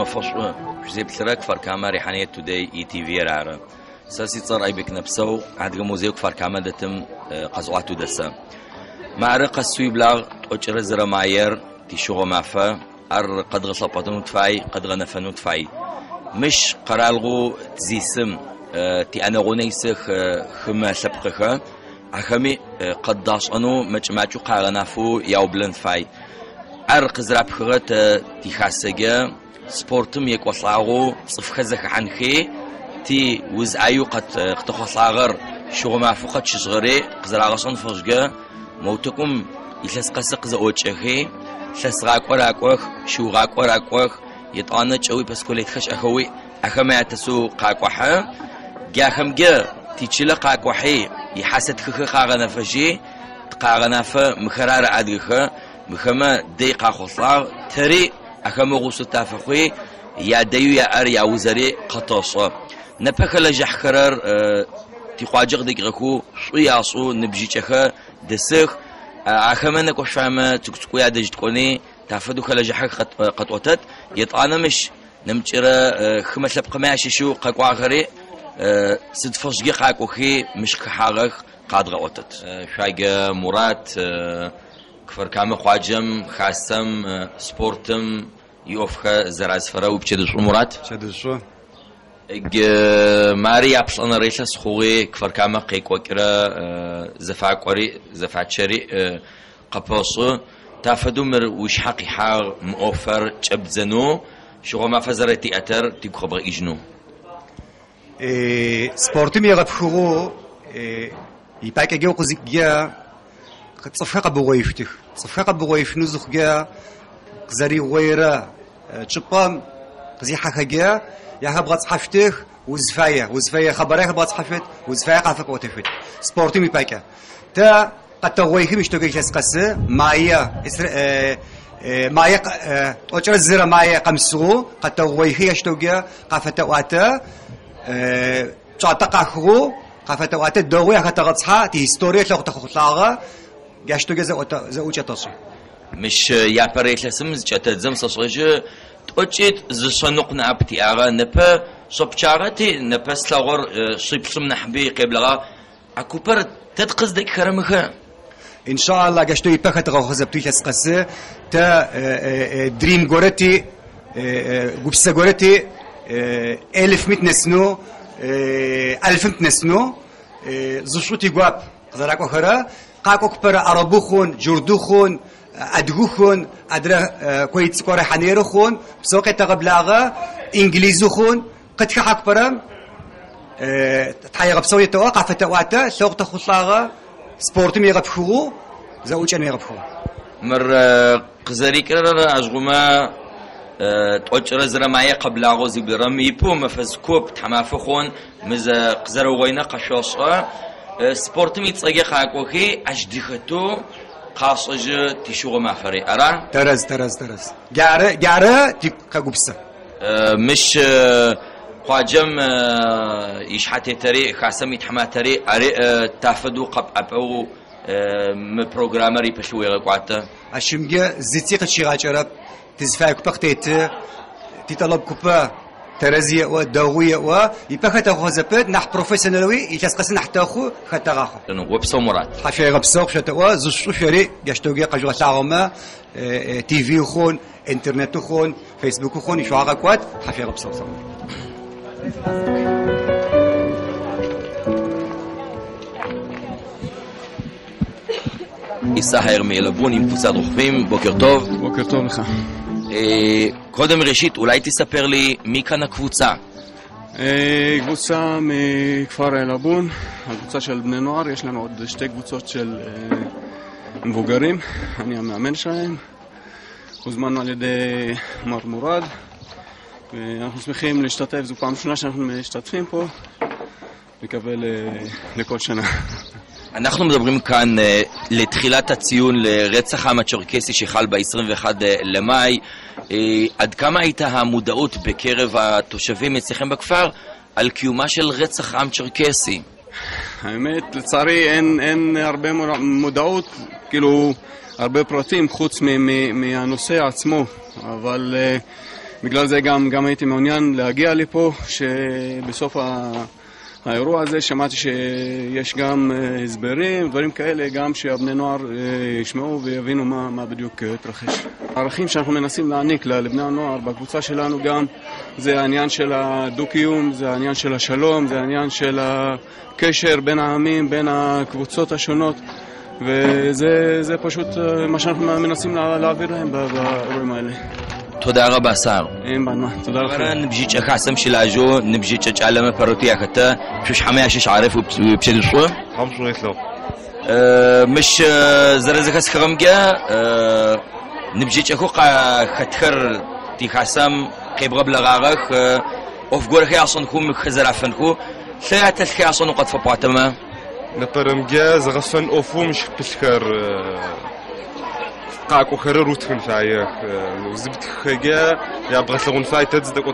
مفش زي بترك فركامة ريحانية توداي ETV رعرة ساسي صار أي بك نفسه عاد جموزيك فركامة دتم قزواتو دسا معرق السوي بلاغ أجر زر معير تشوغ معفا قد غصبتنو تفاي قد غنفنو تفاي مش قرالغو تزيسم تي أنا غنيسخ خما سبقخا أخمي قد داش أنو مجمعو قارنافو ياوبلن فاي أرق زراب خرط تخاسجة سبورتم يكوصاغو صفخزخ عنخي تي وزعيو قد تخصاغر شغل معفوقة شغري قزراغشان فرجة موتكم يلسقسق زوجهي لسراك وراكوخ شوغاك وراكوخ يطانا تشوي بس كل يتخش أخوي أخما يتسو قاكوحة جاهم جا تيجيلا قاكوحي يحسد خخ قاغنا فجي قاغنا فمخرار عدخ مخما دقيقة خصار تري أخما غوصو تافخوي يا ديو يا أر يا وزري قطاصة نبخل جحكرر تقاجق دقيقكو شوياسو نبجيتشخ دسخ أخما نكوش فاهمة تكتكو يا دجتكوني تافدو خلا جحك قطوتت يطانا مش نمجرة خمس لبقى ماشي شو قاكو آخري سدفرش قاكو خي مش كحاغخ قادغة وتت شايقة مرات كفر كامل خواجم خاصم سبورتم يوفخ زراز فراو بتشدشو مرات تشدشو ماري أبس أنا ريسس خوي كفر كامل قيك وكرا زفاع قري زفاع شري قباصو تافدو مر وش حقي حار مؤفر تشبزنو شو ما فزرتي أتر تيجو خبر إجنو سبورتم يغفخو يباك أجيو قزيجيا تصفق بغويفتك تصفق بغويف نزخجا زري غيره تشبام قزي حكجا يا هبغى تصحفتك وزفايا خبرك هبغى تصحفت وزفايا قافك وتفت سبورتي يباك تا قد تغويخي مش توجي تسقس مايا مايا أجر الزر مايا قمسو قد تغويخي يشتوجا قافة واتا تعتق أخو قافة واتا دوغي هتغطسها تي هستوريا لو تخطلاغا جاشتو زوجة تصي مش يا بريت لسمز جت زم صصوجة توجد زصنق نابتي أغا نبى صبشارتي نبى سلاغر صيبسم نحبي قبلها أكبر تدقز دك خرمخه إن شاء الله جاشتو يبقى تغوخز بتوي تسقسه تا دريم غورتي غوبسا غورتي 1000 متنسنو 1000 متنسنو زشوتي غواب زراكو خرا قاكو كبر عربوخون جردوخون أدغوخون أدرا كويت كوري حنيروخون بسوق تغبلاغا إنجليزوخون قد كحك برام تحيا بسوي توقع فتواتا سوق تخصاغا سبورتم يغفخو زوجان يغفخو مر قزري كرر أجغما توجر زر معي قبل عغوزي برمي بو مفزكوب تحمافخون مز قزر وغينا قشاصا سبورتم يتصاقي خاكوكي أجدخطو قاصج تشوغ مافري أرا ترز جارة تقوبسا مش خواجم يشحتي تري خاسم يتحما تري أري تافدو قب أبو مبروغرامري بشوي غقواتا أشمجة زيتي قشي غاجرب تزفاك بقتيت تطلب كوبا ترزية ودوية يبقى خزبت نح بروفيسيونالوي يتسقس نح تاخو خطاخو وبسو مرات حفي غبسوق شتوا زشو شري يشتوغي قجوا تاعما تي في خون انترنت خون فيسبوك خون يشو عقوات حفي غبسوق إسحاق ميلبون يمفוסד רוכבים בוקר טוב. בוקר טוב לך. קודם ראשית אולי תספר לי מי כאן הקבוצה. קבוצה מכפר עילבון, הקבוצה של בני נוער, יש לנו עוד שתי קבוצות של מבוגרים, אני המאמן שלהם, הוזמנו על ידי מר מורד, ואנחנו שמחים להשתתף, זו פעם שונה שאנחנו משתתפים פה, מקווה לכל שנה. אנחנו מדברים כאן לתחילת הציון לרצח העם הצ'רקסי שחל ב-21 למאי. עד כמה הייתה המודעות בקרב התושבים אצלכם בכפר על קיומה של רצח עם צ'רקסי? האמת, לצערי אין הרבה מודעות, כאילו הרבה פרטים חוץ מהנושא עצמו, אבל בגלל זה גם הייתי מעוניין להגיע לפה, שבסוף האירוע הזה שמעתי שיש גם הסברים, דברים כאלה, גם שהבני נוער ישמעו ויבינו מה בדיוק התרחש. הערכים שאנחנו מנסים להעניק לבני הנוער בקבוצה שלנו גם זה העניין של הדו-קיום, זה העניין של השלום, זה העניין של הקשר בין העמים, בין הקבוצות השונות, וזה פשוט מה שאנחנו מנסים להעביר להם באירועים האלה. תודה רבה סער. אין בעיה, תודה לכם. نبجيت كاسم شلاجو نبجيت تعلم بروتيا كتا مش حماش عارف وبشد شو خمس ويتلو مش زرزك اسكرمجا نبجيت اكو كتخر تي كاسم قيب قبل غارك اوف غورك يعصن كوم خزر عفنكو ثلاثه كيعصن قد فباتما نبرمجا زغفن اوفو مش بسكر قاكو خرر وتخن فايك وزبت خجا يا بغت لغون فاي تزدق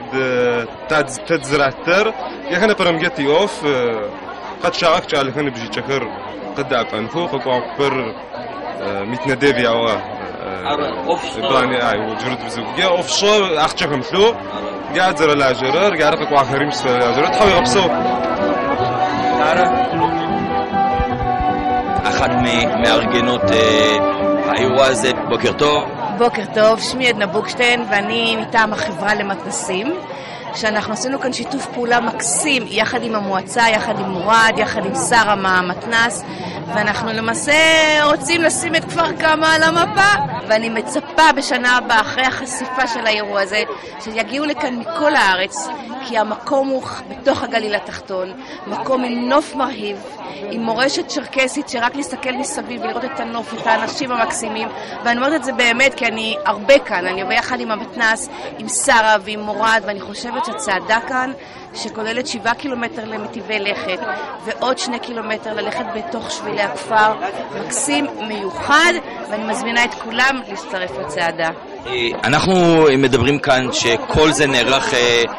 تزرعتر يا خنا برمجتي اوف قد شارك على خنا بجي تشكر قد انفو قاكو بر متندبي او اوف براني اي وجرد بزوجيا اوف شو اختك مثلو قاعد زر لاجرر قاعد قاكو اخرين مش لاجرر تحاول يغبسو אחת מארגנות האירוע הזה. בוקר טוב. בוקר טוב, שמי עדנה בוקשטיין ואני מטעם החברה למתנסים, שאנחנו עשינו כאן שיתוף פעולה מקסים יחד עם המועצה, יחד עם מורד, יחד עם שר המתנס, ואנחנו למעשה רוצים לשים את כפר כמא על המפה, ואני מצפה בשנה הבאה אחרי החשיפה של האירוע הזה שיגיעו לכאן מכל הארץ, כי המקום הוא בתוך הגליל התחתון, מקום עם נוף מרהיב, עם מורשת צ'רקסית שרק להסתכל מסביב ולראות את הנוף, את האנשים המקסימים, ואני אומרת את זה באמת כי אני הרבה כאן, אני עובד יחד עם המתנס, עם שרה ועם מורד, ואני חושבת שהצעדה כאן שכוללת 7 קילומטר למטיבי לכת ועוד 2 קילומטר ללכת בתוך שבילי הכפר, מקסים מיוחד, ואני מזמינה את כולם להצטרף לצעדה. אנחנו מדברים כאן שכל זה נערך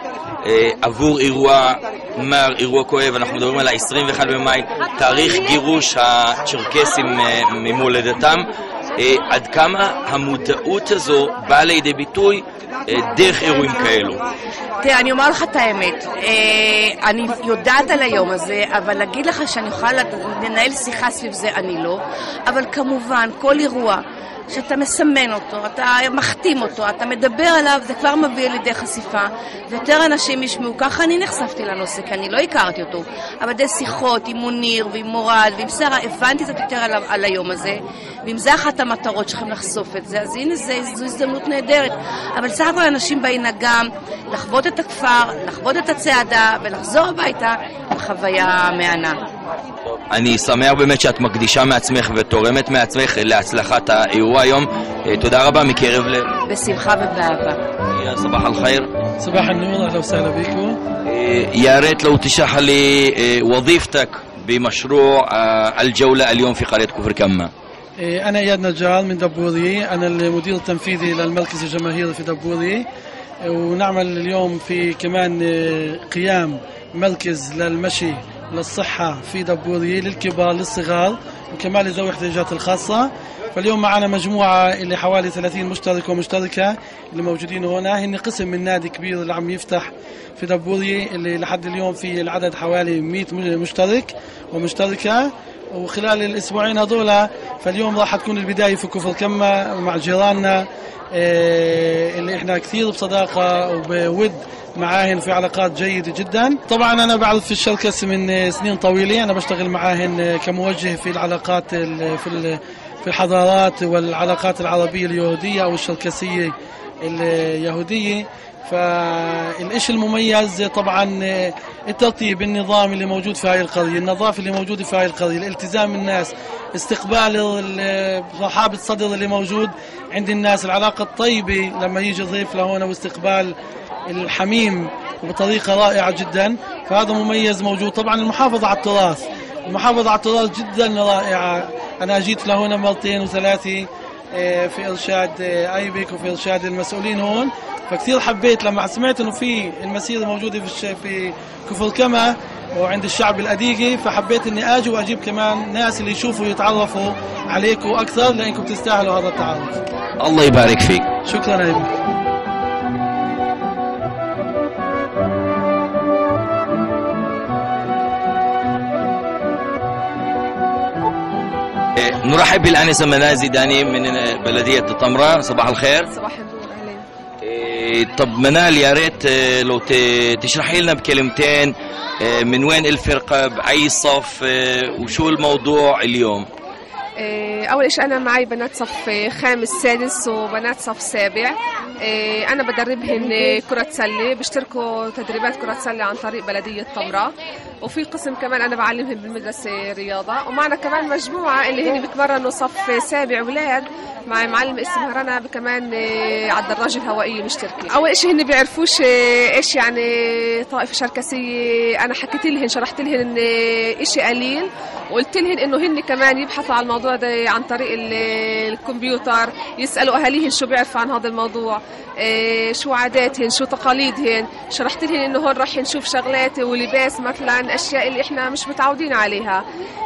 עבור אירוע מר, אירוע כואב. אנחנו מדברים על ה-21 במאי, תאריך גירוש הצ'רקסים ממולדתם. עד כמה המודעות הזו באה לידי ביטוי דרך אירועים כאלו? תראה, אני אומר לך את האמת, אני יודעת על היום הזה, אבל להגיד לך שאני יכולה לנהל שיחה סביב זה, אני לא. אבל כמובן, כל אירוע שאתה מסמן אותו, אתה מחתים אותו, אתה מדבר עליו, זה כבר מביא לידי חשיפה, ויותר אנשים ישמעו. ככה אני נחשפתי לנושא, כי אני לא הכרתי אותו, אבל די שיחות עם מוניר ועם מורד ועם שרה, הבנתי קצת יותר על היום הזה, ואם זה אחת המטרות שלכם לחשוף את זה, אז הנה זו הזדמנות נהדרת. אבל סך הכל אנשים באים גם לחוות את הכפר, לחוות את הצעדה, ולחזור הביתה בחוויה מהנה. אני שמח באמת שאת מקדישה מעצמך ותורמת מעצמך להצלחת האירוע היום. תודה רבה מקרב לב. בשמחה ובאהבה. يا صباح الخير. صباح النور، أهلا وسهلا بكم. يا ريت لو تشرح لي وظيفتك بمشروع الجولة اليوم في قرية كفر كمة. أنا إياد نجار من دبوري، أنا المدير التنفيذي للمركز الجماهيري في دبوري، ونعمل اليوم في كمان قيام مركز للمشي للصحة في دبوري للكبار للصغار وكمان لذوي الاحتياجات الخاصة. فاليوم معنا مجموعة اللي حوالي 30 مشترك ومشتركة اللي موجودين هنا، هن قسم من نادي كبير اللي عم يفتح في دبوري اللي لحد اليوم في العدد حوالي 100 مشترك ومشتركة. وخلال الأسبوعين هذولا فاليوم راح تكون البداية في كفر كمة مع جيراننا اللي احنا كثير بصداقة وبود معاهن، في علاقات جيدة جدا. طبعا أنا بعرف في الشركس من سنين طويلة، أنا بشتغل معاهن كموجه في العلاقات في الحضارات والعلاقات العربية اليهودية أو الشركسية اليهودية. فالإشي المميز طبعا الترتيب، النظام اللي موجود في هاي القرية، النظافة اللي موجودة في هاي القرية، الالتزام الناس، استقبال رحاب الصدر اللي موجود عند الناس، العلاقة الطيبة لما يجي ضيف لهون واستقبال الحميم وبطريقة رائعة جدا. فهذا مميز موجود. طبعا المحافظة على التراث، المحافظة على التراث جدا رائعة. أنا جيت لهون مرتين وثلاثة في إرشاد أيبك وفي إرشاد المسؤولين هون، فكثير حبيت لما سمعت إنه في المسيرة موجودة في كفر كمة وعند الشعب الأديقي، فحبيت إني أجي وأجيب كمان ناس اللي يشوفوا يتعرفوا عليكم أكثر، لأنكم تستاهلوا هذا التعرف. الله يبارك فيك. شكرا أيبك. نرحب بالآنسة منال زيداني من بلدية طمرة. صباح الخير. صباح النور، أهلين. طب منال، يا ريت لو تشرحي لنا بكلمتين من وين الفرقة، بأي صف، وشو الموضوع اليوم؟ أول شيء أنا معي بنات صف خامس سادس وبنات صف سابع. أنا بدربهن كرة سلة، بيشتركوا تدريبات كرة سلة عن طريق بلدية طمرة، وفي قسم كمان أنا بعلمهم بالمدرسة رياضة، ومعنا كمان مجموعة اللي هن بتمرنوا صف سابع أولاد مع معلم اسمها رنا كمان على الدراجة الهوائية مشتركة. أول شيء هن بيعرفوش إيش يعني طائفة شركسية. أنا حكيت لهن، شرحت لهن إن إشي قليل، وقلت لهن إنه هن كمان يبحثوا عن الموضوع ده عن طريق الكمبيوتر، يسألوا أهاليهن شو بيعرفوا عن هذا الموضوع، شو عاداتهن، شو تقاليدهن. شرحت لهن إنه هون راح نشوف شغلات ولباس مثلا، أشياء اللي إحنا مش متعودين عليها،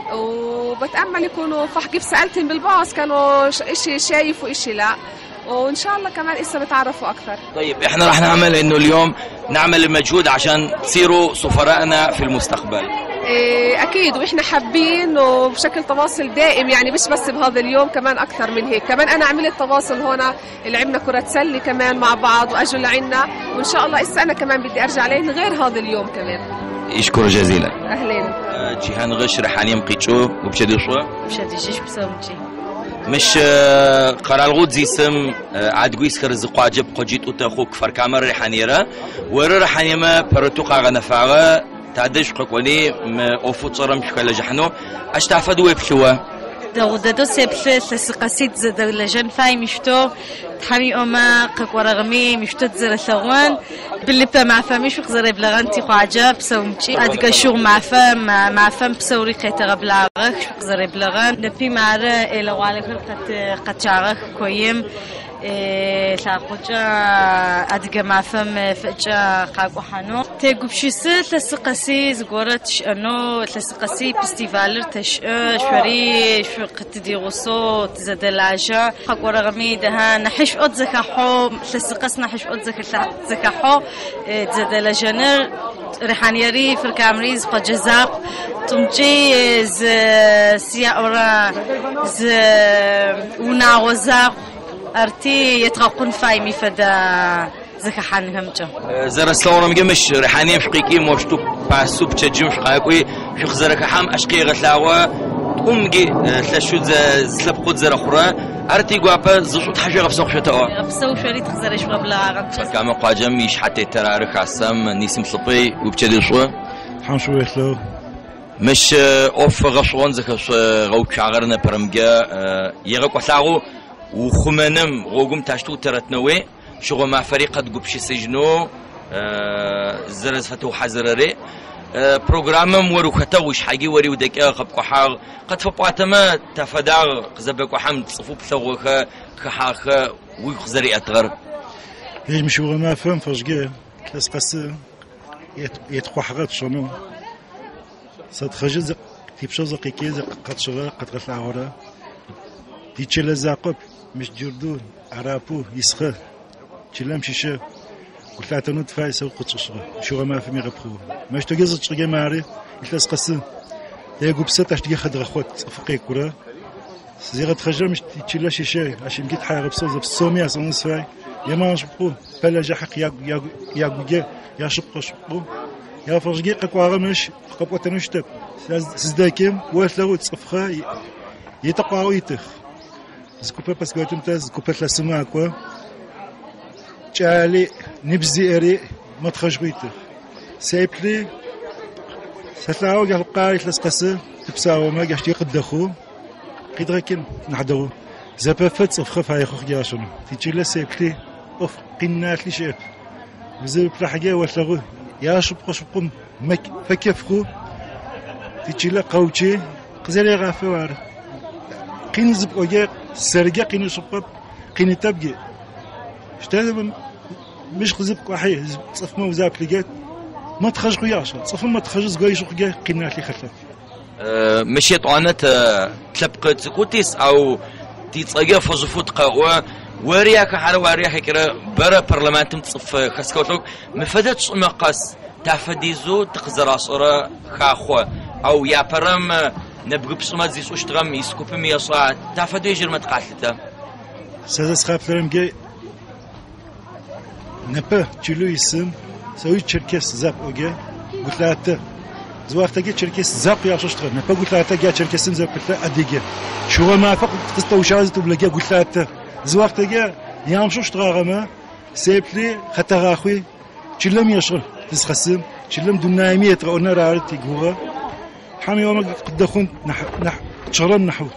وبتأمل يكونوا كيف سألتهم بالباص كانوا إشي شايف وإشي لا، وإن شاء الله كمان إسا بتعرفوا أكثر. طيب إحنا راح نعمل إنه اليوم نعمل المجهود عشان تصيروا سفراءنا في المستقبل. أكيد، وإحنا حابين وبشكل تواصل دائم، يعني مش بس بهذا اليوم، كمان أكثر من هيك. كمان أنا عملت تواصل هنا، لعبنا كرة سلة كمان مع بعض وأجوا لعنا، وإن شاء الله إسا أنا كمان بدي أرجع عليهن غير هذا اليوم كمان. يشكر جزيلا. أهلين. جيهان غش رحانيم قيتشو وبشدي شو؟ بشدي شيش بسومتي. مش قرال غود زي سم عاد قويس كرز قاجب قجيت أتاخوك فركامر رحانيرة ور رحانيما برتوقع غنفعة تعدش قواني أوفو تصرم شكل جحنو أش تعفدوا بشوا. دو سبل تسقسيت زد لجن فاي مشتو تحمي أما قورغمي مشتو تزر ثوان باللي بتا معفا مش وخزر بلغانتي قاجب سومتي أدقى شو معفا بسوري قيتغ بلغك شو خزر بلغان نبي معرة إلى وعلى قد شعرك كويم لاقوجا أدقى معفم فجأة قاقو حانو تيقو بشيسة تسقسي زقورتش أنو تسقسي فيستيفالر تش شوري شو قتدي غصو تزاد العجا قاقو رغمي دها نحش أد زكاحو تسقس نحش أد زكاحو تزاد الجنر ريحانيري في الكامريز قد جزاب تمجي ز سياورا ز وناوزاق أرتي يتغقون فايمي فدا زكا حان همجا زر سلورم جمش ريحانيم شقيقي موشتو باسو بتشجم شقاقوي شو خزرك حام أشقي غتلاوا تقومجي تلاشو زلب قد زر أخرى أرتي قوابا زوجت حاجة غفسوق شتاوا غفسو شوري تخزرش غبلا كما قاجم يش حتى ترارك عسام نيسم صبي وبتشدي شو حنشو يخلو مش أوف غشون زكا غوك شعرنا برمجا يغاق وثاغو وخمنم غوغم تاشتو ترتنوي شغل مع فريق قد قبشي سجنو زرز فتو حزرري برنامج ورو ختوش حاجي وري ودك قبقو حاغ قد فبعتما تفداغ قزبك حمد صفوب ثوخه كحاخه ويخزري اتغر هي مش هو ما فهم فشقه كاس قس يتقحغت شنو صدخجز تيبشو زقيكي قد شغل قد غفلا ورا تيتشل زاقب مش جردون عرابو يسخه تشلم شيشه قلت له تفاي سو قطشغه شو ما فهمي غبخو ماش تجز تشغي ماري يتلص قسم يقو بسطه تجي خد رخوت فقي كره زيغه تخجل مش تشلا شيشه عشان جيت حارب صوز بسوميا صنص فاي يا ما نشبقو فلا جحق يا شبقو يا فرجي ققوا مش ققوا تنشتك سزداكم واسلو تصفخه يتقاو يتخ زكوبا باسكو تمتاز زكوبا لا سما كوا تشالي نبزي اري ما تخرجويته سايبلي ستلاو قال قاري تلسقسه تبساو ما قاش يقدخو قدركن نحضرو زابا فات صفخف هاي خوخ جاشون تيجي لا سايبلي اوف قنات لي شيف بزاف الحاجه واشلغو يا شبقم مك فكفخو تيجي لا قوتي قزالي غافوار قين زبقوجا سرقه قين شباب قين تبقي شتاذ مش خزبك وحي صف ما وزاك لقيت ما تخرج قياش صف ما تخرج قياش قيا قنات لي خلف مشيت عنت تلبقت سكوتيس او تيصقى فزفوت قوا ورياك حر ورياك كره برا برلمان تصف خسكوتلوك مفدت مقاس تفديزو تخزر اصرا خاخو او يا برم نبغى بسمة زي سوشتغم يسكوب مياسات تافدو يجر ما تقاتلته ساز خاب فرم جي نبى تلو يسم سوي تشركس زاب اوجا قلت له زوارت جي تشركس زاب يا شوشتغم نبى قلت له جا تشركس زاب قلت له اديجا شو ما فقط قصته وشازته بلقى قلت له زوارت جا يام شوشتغم سيبلي خطر اخوي تشلم يشغل تسخسم تشلم دنايمية رأونا رارتي جوا حامي يوم قد دخون نح شغلنا نحو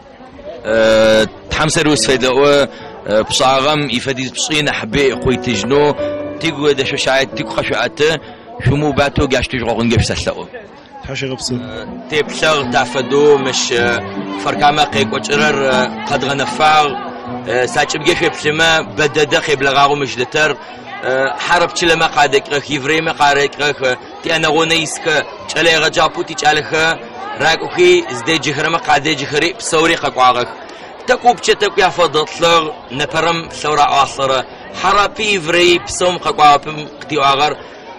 تحمسر وسفيدة بصاغم يفدي بصينا حبي قوي تجنو تيجو ده شاشات تيجو خشوات شو مو باتو جاش تجرون جف سلسلو حاشا غبصر تبلغ تعفدو مش فركامة قيق وجرر قد غنفاغ ساچب جف بسما بددا خيبلغاو مش دتر حرب چلما قادك رخ يفريم قارك رخ تي انا غونيسك چلي غجابو تي چالخ راكوخي زدي جخرما قادي جخري بسوري ققواغك تكوب چتك يا فضلر نپرم ثورا عصر حرابي يفري بسوم ققوابم قتي اغر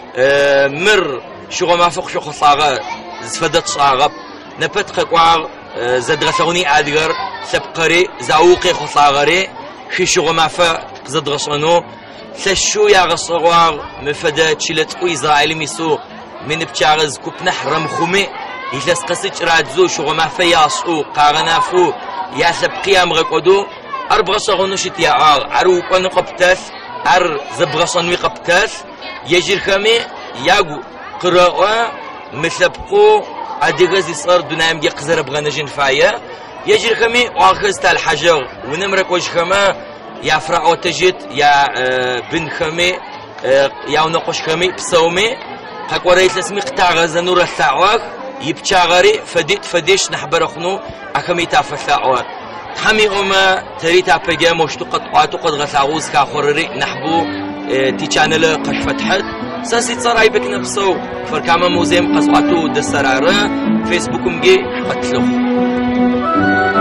مر شو ما فوق شو خصاغه زفدت صاغب نبت ققواغ زدغسوني ادغر سبقري زاوقي خصاغري في شو ما فا زدغسونو سشو يا غصغوار مفدا تشيلت إسرائيل ميسو من بتشارز كوب نحرم خمي يجلس قصيت رادزو شو ما فياسو قارنافو يا سب قيام ركودو أربغصغونو شتيار عرو كون قبتاس أر زبغصنوي قبتاس يجير خمي ياغو قراءة مسبقو أدغز يصير دنايم جي قزر بغنجين فايا يجير خمي واخذ تال حجر ونمرك وجه خما يا فرع وتجت يا بن خمي يا نقش خمي بسومي هكوريت اسمي قطع غزنور الثعواك يبتشاغري فديش نحبر خنو أخمي تافثعوا حمي أما تريت أبجا مشتقت قد غثاوز كاخوري نحبو تي channel قش فتحت ساسي تصراي بك نفسو فركامة موزيم قصواتو دسترارة فيسبوك مجي قتلو